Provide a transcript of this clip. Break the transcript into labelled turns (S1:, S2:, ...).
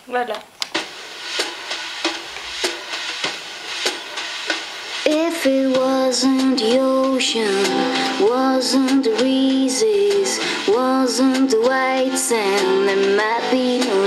S1: Voilà.
S2: If it wasn't the ocean, wasn't the breezes, wasn't the white sand, there might be no